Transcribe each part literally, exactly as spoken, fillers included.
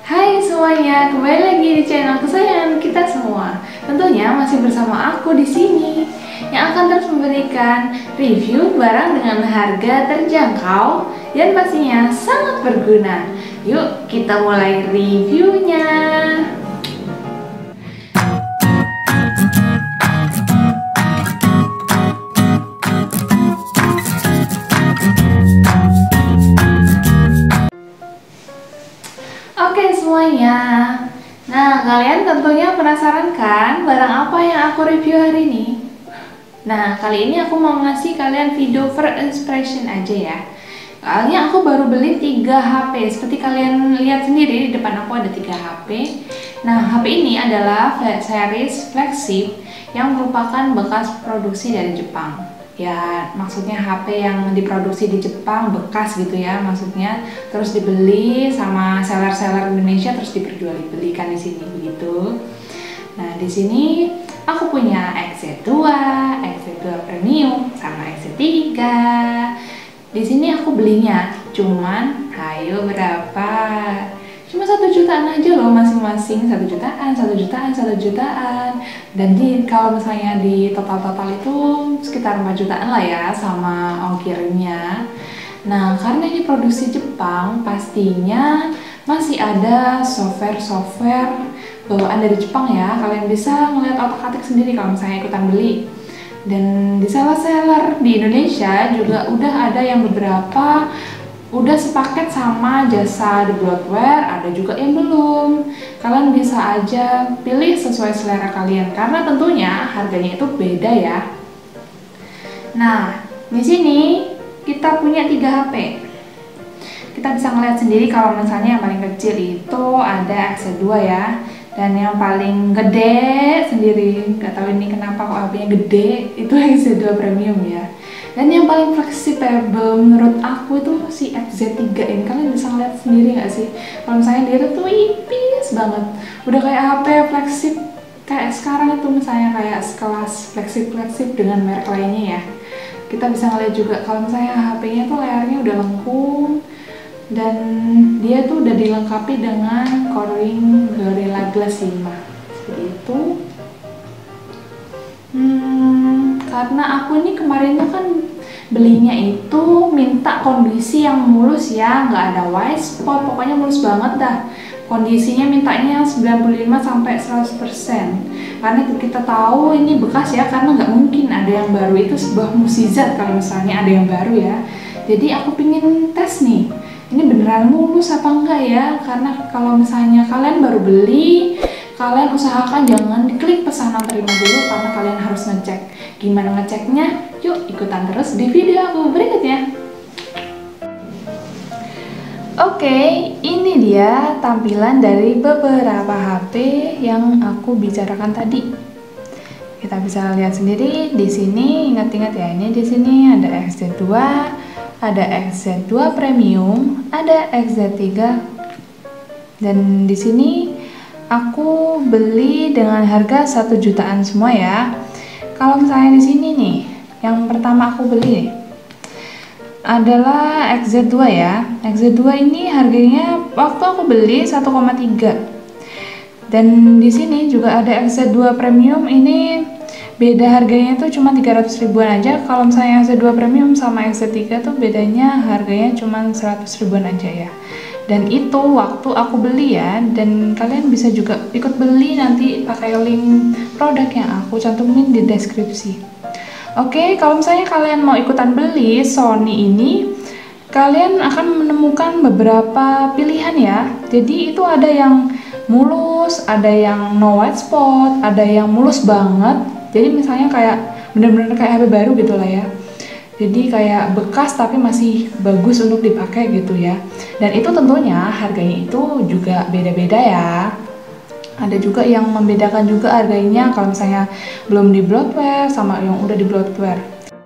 Hai semuanya, kembali lagi di channel kesayangan kita semua. Tentunya masih bersama aku di sini yang akan terus memberikan review barang dengan harga terjangkau dan pastinya sangat berguna. Yuk kita mulai reviewnya. Oke semuanya, nah kalian tentunya penasaran kan barang apa yang aku review hari ini? Nah kali ini aku mau ngasih kalian video first impression aja ya. Soalnya aku baru beli tiga H P, seperti kalian lihat sendiri di depan aku ada tiga H P. Nah H P ini adalah series flagship yang merupakan bekas produksi dari Jepang. Ya maksudnya H P yang diproduksi di Jepang bekas gitu ya, maksudnya terus dibeli sama seller-seller Indonesia terus diperjualbelikan di sini begitu. Nah di sini aku punya X Z dua, X Z dua Premium sama X Z tiga. Di sini aku belinya cuman hayo berapa? Cuma satu jutaan aja loh masing-masing, satu jutaan, satu jutaan, satu jutaan. Dan di kalau misalnya di total-total itu sekitar empat jutaan lah ya sama ongkirnya. Nah karena ini produksi Jepang, pastinya masih ada software-software bawaan dari Jepang ya. Kalian bisa ngeliat otak-atik sendiri kalau misalnya ikutan beli. Dan di seller-seller di Indonesia juga udah ada yang beberapa udah sepaket sama jasa The Bloodware, ada juga yang belum. Kalian bisa aja pilih sesuai selera kalian karena tentunya harganya itu beda ya. Nah, di sini kita punya tiga H P. Kita bisa ngeliat sendiri kalau misalnya yang paling kecil itu ada X Z dua ya. Dan yang paling gede sendiri, nggak tahu ini kenapa kok H P-nya gede, itu X Z dua Premium ya. Dan yang paling fleksibel menurut aku itu si X Z tiga ini. Kalian bisa ngeliat sendiri nggak sih? Kalau misalnya dia tuh tipis banget, udah kayak H P fleksib kayak sekarang itu, misalnya kayak sekelas fleksib-fleksib dengan merek lainnya ya. Kita bisa ngeliat juga kalau misalnya H P-nya tuh layarnya udah lengkung dan dia tuh udah dilengkapi dengan Corning Gorilla Glass lima seperti itu. Hmm, karena aku ini kemarin tuh kan belinya itu minta kondisi yang mulus ya, nggak ada white spot, pokoknya mulus banget dah. Kondisinya mintanya sembilan puluh lima sampai seratus persen. Karena kita tahu ini bekas ya, karena nggak mungkin ada yang baru, itu sebuah mukjizat kalau misalnya ada yang baru ya. Jadi aku pingin tes nih, ini beneran mulus apa enggak ya? Karena kalau misalnya kalian baru beli, kalian usahakan jangan diklik pesanan terima dulu karena kalian harus ngecek. Gimana ngeceknya? Yuk ikutan terus di video aku berikutnya. Oke, ini dia tampilan dari beberapa H P yang aku bicarakan tadi. Kita bisa lihat sendiri di sini, ingat-ingat ya, ini di sini ada X Z dua, ada X Z dua Premium, ada X Z tiga. Dan di sini aku beli dengan harga satu jutaan semua ya. Kalau misalnya di sini nih, yang pertama aku beli nih, adalah X Z dua ya. X Z dua ini harganya waktu aku beli satu koma tiga. Dan di sini juga ada X Z dua Premium, ini beda harganya tuh cuma tiga ratus ribuan aja. Kalau misalnya X Z dua Premium sama X Z tiga tuh bedanya harganya cuma seratus ribuan aja ya. Dan itu waktu aku beli ya, dan kalian bisa juga ikut beli nanti pakai link produk yang aku cantumin di deskripsi. Oke, kalau misalnya kalian mau ikutan beli Sony ini, kalian akan menemukan beberapa pilihan ya. Jadi itu ada yang mulus, ada yang no white spot, ada yang mulus banget. Jadi misalnya kayak bener-bener kayak H P baru gitu lah ya. Jadi kayak bekas tapi masih bagus untuk dipakai gitu ya. Dan itu tentunya harganya itu juga beda-beda ya. Ada juga yang membedakan juga harganya kalau misalnya belum di bloatware sama yang udah di bloatware.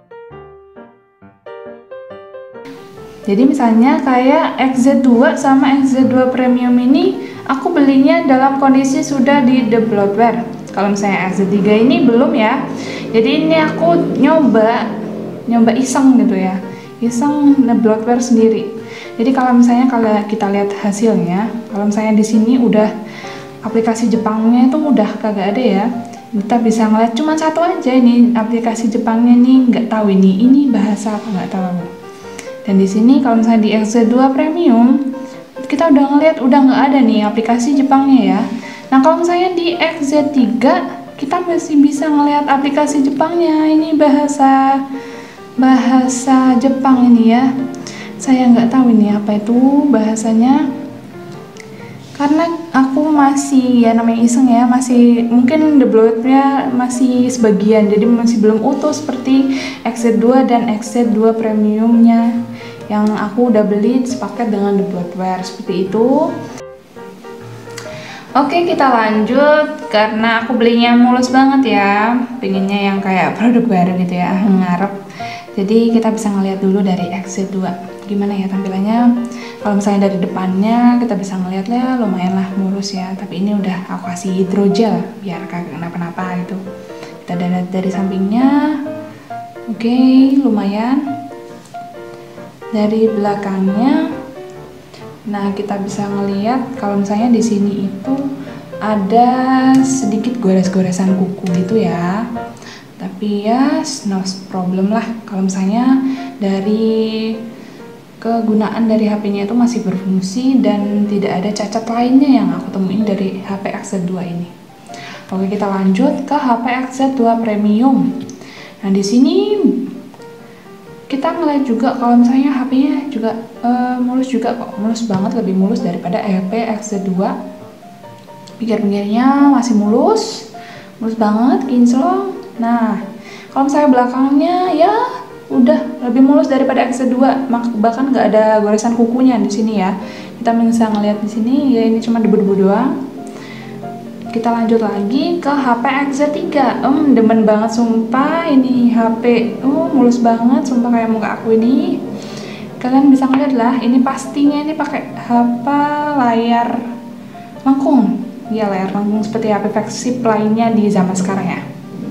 Jadi misalnya kayak X Z dua sama X Z dua Premium ini aku belinya dalam kondisi sudah di the bloatware. Kalau misalnya X Z tiga ini belum ya. Jadi ini aku nyoba nyoba iseng gitu ya, iseng nge-bloatware sendiri. Jadi kalau misalnya kalau kita lihat hasilnya, kalau misalnya di sini udah aplikasi Jepangnya itu udah kagak ada ya. Kita bisa ngeliat cuma satu aja ini aplikasi Jepangnya nih, nggak tahu ini ini bahasa apa nggak tahu. Dan di sini kalau misalnya di X Z dua Premium kita udah ngeliat udah nggak ada nih aplikasi Jepangnya ya. Nah kalau misalnya di X Z tiga kita masih bisa ngeliat aplikasi Jepangnya, ini bahasa bahasa Jepang ini ya. Saya nggak tahu ini apa itu bahasanya, karena aku masih ya namanya iseng ya, masih mungkin downloadnya masih sebagian, jadi masih belum utuh seperti X Z dua dan X Z dua Premiumnya yang aku udah beli sepaket dengan downloadware seperti itu. Oke, kita lanjut karena aku belinya mulus banget ya, pengennya yang kayak produk baru gitu ya, ngarep. Jadi kita bisa ngeliat dulu dari X Z dua gimana ya tampilannya. Kalau misalnya dari depannya kita bisa ngeliat ya lumayan lah mulus ya, tapi ini udah aku kasih hidrogel biar kagak kenapa-napa gitu. Kita lihat dari sampingnya, oke lumayan. Dari belakangnya, nah kita bisa ngeliat kalau misalnya di sini itu ada sedikit gores-goresan kuku gitu ya, tapi ya no problem lah kalau misalnya dari kegunaan dari H P-nya itu masih berfungsi dan tidak ada cacat lainnya yang aku temuin dari H P X Z dua ini. Oke, kita lanjut ke H P X Z dua Premium. Nah, di sini kita ngeliat juga kalau misalnya H P-nya juga uh, mulus juga kok, mulus banget, lebih mulus daripada H P X Z dua. Pinggir-pinggirnya masih mulus, mulus banget, kinclong. Nah, kalau misalnya belakangnya ya udah lebih mulus daripada X Z dua, bahkan nggak ada goresan kukunya di sini ya. Kita bisa ngeliat di sini ya, ini cuma debu-debu doang. Kita lanjut lagi ke H P X Z tiga. Em, demen banget sumpah ini H P. Oh, mulus banget sumpah kayak muka aku ini. Kalian bisa ngeliat lah, ini pastinya ini pakai H P layar lengkung. Ya, layar lengkung seperti H P flagship lainnya di zaman sekarang ya.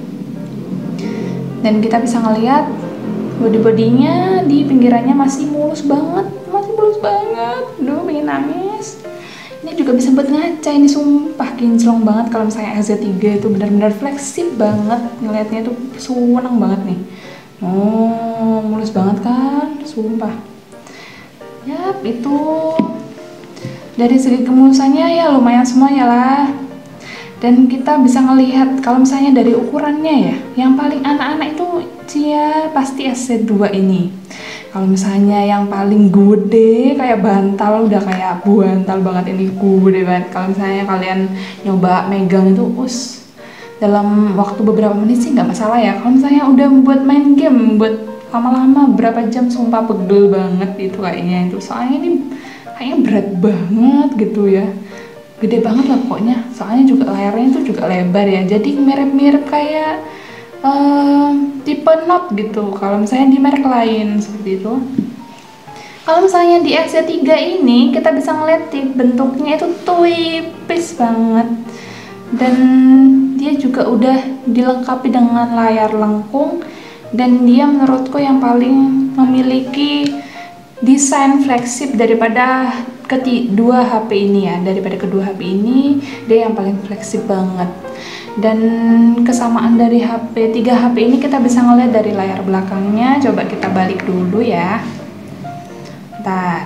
Dan kita bisa ngeliat body-bodinya di pinggirannya masih mulus banget, masih mulus banget. Duh, pengen nangis. Ini juga bisa buat ngaca, ini sumpah kinclong banget. Kalau misalnya X Z tiga itu benar-benar flagship banget, ngelihatnya tuh seneng banget nih. Oh, mulus banget kan, sumpah. Yap, itu dari segi kemulusannya ya lumayan semuanya lah. Dan kita bisa ngelihat kalau misalnya dari ukurannya ya, yang paling anak-anak itu ya pasti X Z dua ini. Kalau misalnya yang paling gede kayak bantal, udah kayak bantal banget ini, gede banget. Kalau misalnya kalian nyoba megang itu us dalam waktu beberapa menit sih nggak masalah ya. Kalau misalnya udah buat main game buat lama-lama berapa jam, sumpah pegel banget itu kayaknya itu. Soalnya ini kayaknya berat banget gitu ya, gede banget lah pokoknya. Soalnya juga layarnya itu juga lebar ya, jadi mirip-mirip kayak um, tipe Note gitu kalau misalnya di merek lain seperti itu. Kalau misalnya di X Z tiga ini kita bisa ngeliat di bentuknya itu tipis banget, dan dia juga udah dilengkapi dengan layar lengkung, dan dia menurutku yang paling memiliki desain flagship daripada kedua H P ini ya, daripada kedua H P ini dia yang paling flagship banget. Dan kesamaan dari H P tiga H P ini kita bisa ngeliat dari layar belakangnya. Coba kita balik dulu ya. Bentar.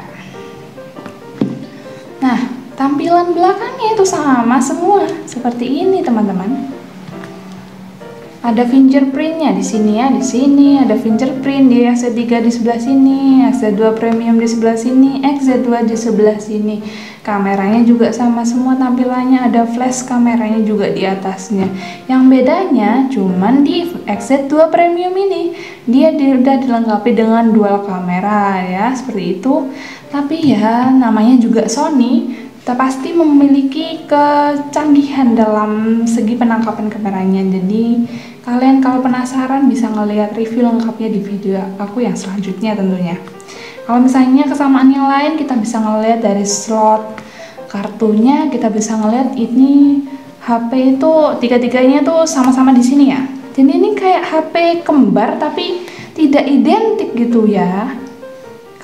Nah, tampilan belakangnya itu sama semua seperti ini teman-teman. Ada fingerprintnya di sini ya, di sini ada fingerprint di X Z tiga di sebelah sini, X Z dua Premium di sebelah sini, X Z dua di sebelah sini. Kameranya juga sama semua tampilannya, ada flash kameranya juga di atasnya. Yang bedanya cuman di X Z dua Premium ini dia udah dilengkapi dengan dual kamera ya, seperti itu. Tapi ya namanya juga Sony, kita pasti memiliki kecanggihan dalam segi penangkapan kameranya. Jadi kalian kalau penasaran bisa ngelihat review lengkapnya di video aku yang selanjutnya tentunya. Kalau misalnya kesamaan yang lain kita bisa ngelihat dari slot kartunya, kita bisa ngelihat ini H P itu tiga-tiganya tuh sama-sama di sini ya. Jadi ini kayak H P kembar tapi tidak identik gitu ya.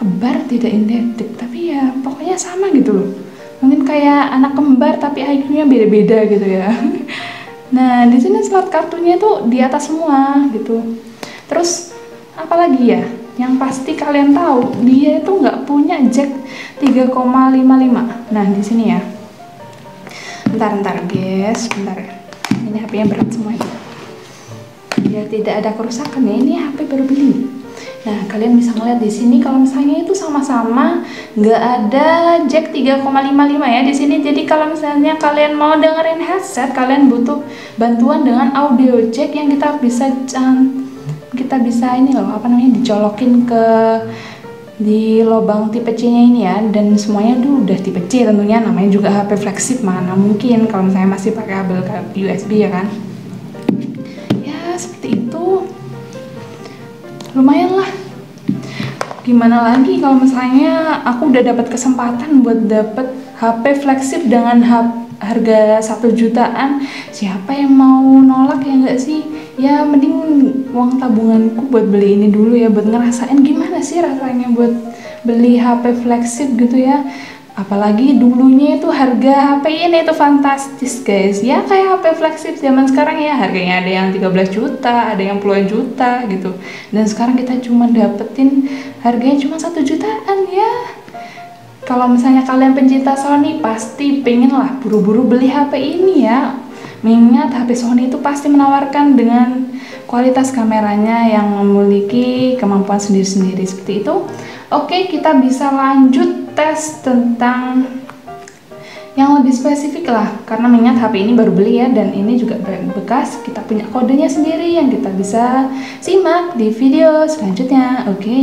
kembar tidak identik, tapi ya pokoknya sama gitu loh. Mungkin kayak anak kembar tapi I Q-nya beda-beda gitu ya. Nah, di sini slot kartunya tuh di atas semua gitu. Terus apalagi ya? Yang pasti kalian tahu, dia itu nggak punya jack tiga koma lima lima. Nah, di sini ya. Bentar-bentar guys, bentar ya. Ini H P-nya berat semua itu. Biar tidak ada kerusakan ya, ini H P baru beli. Nah, kalian bisa ngeliat di sini kalau misalnya itu sama-sama nggak ada jack tiga koma lima lima ya di sini. Jadi kalau misalnya kalian mau dengerin headset, kalian butuh bantuan dengan audio jack yang kita bisa kita bisa ini loh, apa namanya, dicolokin ke di lubang tipe C-nya ini ya, dan semuanya tuh udah tipe C tentunya, namanya juga H P flagship, mana mungkin kalau misalnya masih pakai kabel U S B ya kan. Ya seperti itu, lumayan lah. Gimana lagi kalau misalnya aku udah dapat kesempatan buat dapet H P flagship dengan harga satu jutaan, siapa yang mau nolak ya nggak sih? Ya mending uang tabunganku buat beli ini dulu ya, buat ngerasain gimana sih rasanya buat beli H P flagship gitu ya. Apalagi dulunya itu harga H P ini tuh fantastis guys ya, kayak H P flagship zaman sekarang ya, harganya ada yang tiga belas juta, ada yang puluhan juta gitu, dan sekarang kita cuma dapetin harganya cuma satu jutaan ya. Kalau misalnya kalian pencinta Sony pasti pengen lah buru-buru beli H P ini ya, mengingat H P Sony itu pasti menawarkan dengan kualitas kameranya yang memiliki kemampuan sendiri-sendiri seperti itu. Oke, kita bisa lanjut tes tentang yang lebih spesifik lah, karena mengingat H P ini baru beli ya, dan ini juga bekas, kita punya kodenya sendiri yang kita bisa simak di video selanjutnya. Oke.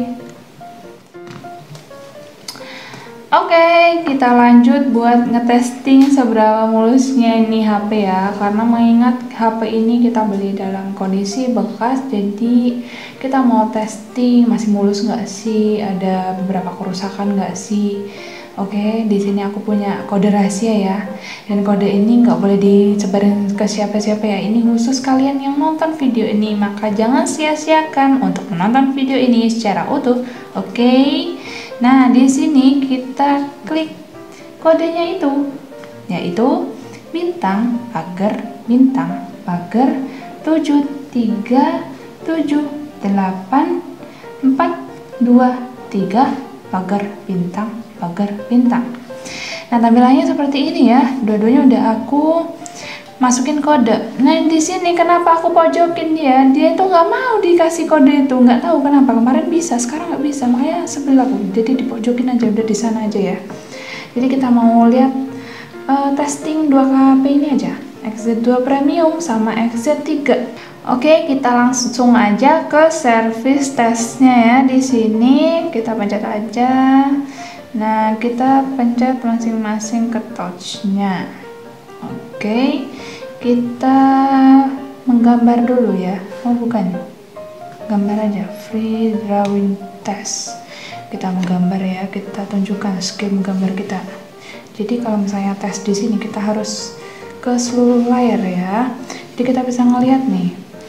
Oke, kita lanjut buat ngetesting seberapa mulusnya ini H P ya, karena mengingat H P ini kita beli dalam kondisi bekas, jadi kita mau testing masih mulus nggak sih, ada beberapa kerusakan nggak sih. Oke, di sini aku punya kode rahasia ya, dan kode ini nggak boleh disebarin ke siapa-siapa ya, ini khusus kalian yang nonton video ini, maka jangan sia-siakan untuk menonton video ini secara utuh. Oke. Nah, di sini kita klik kodenya itu, yaitu bintang pagar bintang pagar tujuh tiga tujuh delapan empat dua tiga pagar bintang pagar bintang. Nah, tampilannya seperti ini ya. Dua-duanya udah aku masukin kode. Nah, di sini kenapa aku pojokin dia? Dia itu nggak mau dikasih kode itu, nggak tahu kenapa. Kemarin bisa, sekarang nggak bisa. Makanya sebel aku. Jadi dipojokin aja, udah di sana aja ya. Jadi kita mau lihat uh, testing dua H P ini aja, X Z dua Premium sama X Z tiga. Oke, kita langsung aja ke service testnya ya. Di sini kita pencet aja. Nah, kita pencet masing-masing ke touch-nya. Oke, kita menggambar dulu ya. Oh bukan, gambar aja, free drawing test. Kita menggambar ya, kita tunjukkan skill menggambar kita. Jadi kalau misalnya tes di sini kita harus ke seluruh layar ya. Jadi kita bisa ngelihat nih,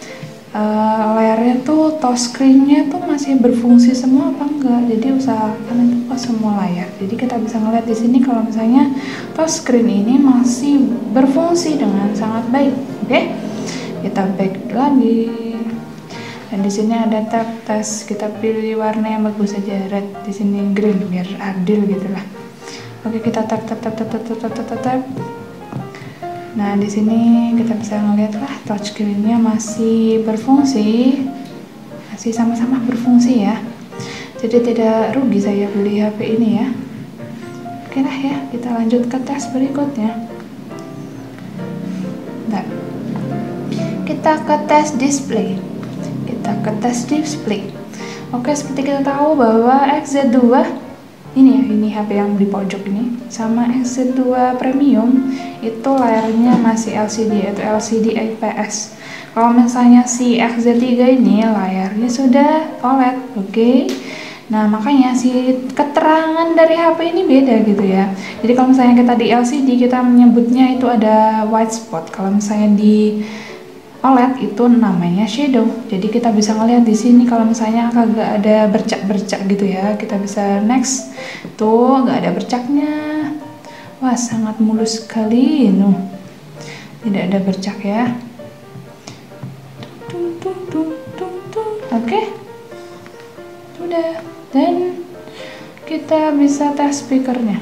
uh, layarnya tuh touchscreen-nya tuh masih berfungsi semua apa enggak. Jadi usahakan itu ke semua layar. Jadi kita bisa ngelihat di sini kalau misalnya touchscreen ini masih berfungsi dengan sangat baik. Oke, kita back lagi. Dan di sini ada tab tes, kita pilih warna yang bagus saja, red, di sini green biar adil gitulah. Oke, kita tap tap tap tap tap tap tap tap, tap. Nah, di sini kita bisa ngeliat lah touchscreen-nya masih berfungsi, masih sama-sama berfungsi ya. Jadi tidak rugi saya beli H P ini ya. Oke lah ya, kita lanjut ke tes berikutnya. Bentar. Kita ke tes display. Kita ke tes display. Oke, seperti kita tahu bahwa X Z dua ini ya, ini H P yang di pojok ini sama X Z dua Premium itu layarnya masih L C D atau L C D I P S. Kalau misalnya si X Z tiga ini layarnya sudah O L E D. Oke. Nah, makanya si keterangan dari H P ini beda gitu ya. Jadi kalau misalnya kita di L C D kita menyebutnya itu ada white spot. Kalau misalnya di O L E D itu namanya shadow. Jadi kita bisa ngeliat di sini kalau misalnya kagak ada bercak-bercak gitu ya, kita bisa next. Tuh nggak ada bercaknya. Wah, sangat mulus sekali, nuh. Tidak ada bercak ya. Oke, sudah. Dan kita bisa tes speakernya.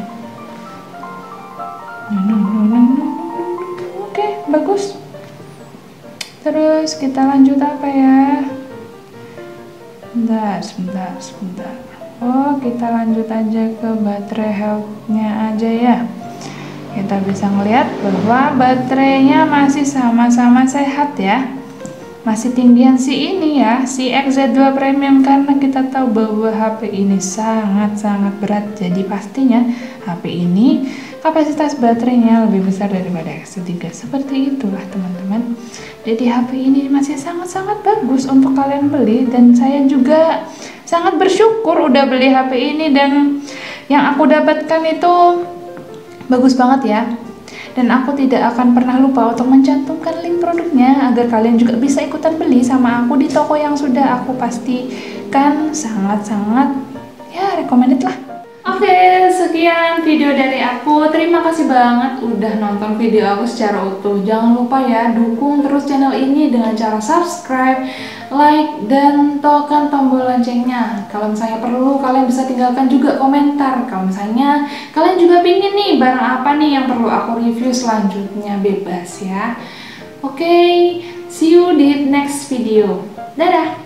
Oke, bagus. Terus kita lanjut apa ya? Sebentar, sebentar, sebentar. Oh, kita lanjut aja ke baterai health-nya aja ya. Kita bisa ngelihat bahwa baterainya masih sama-sama sehat ya. Masih tinggian si ini ya, si X Z dua Premium, karena kita tahu bahwa H P ini sangat-sangat berat. Jadi pastinya H P ini kapasitas baterainya lebih besar daripada X Z tiga. Seperti itulah teman-teman. Jadi H P ini masih sangat-sangat bagus untuk kalian beli, dan saya juga sangat bersyukur udah beli H P ini, dan yang aku dapatkan itu bagus banget ya. Dan aku tidak akan pernah lupa untuk mencantumkan link produknya agar kalian juga bisa ikutan beli sama aku di toko yang sudah aku pastikan sangat-sangat ya recommended lah. Oke, sekian video dari aku. Terima kasih banget udah nonton video aku secara utuh. Jangan lupa ya, dukung terus channel ini dengan cara subscribe, like, dan tekan tombol loncengnya. Kalau misalnya perlu, kalian bisa tinggalkan juga komentar. Kalau misalnya kalian juga pingin nih barang apa nih yang perlu aku review selanjutnya, bebas ya. Oke, see you di next video. Dadah!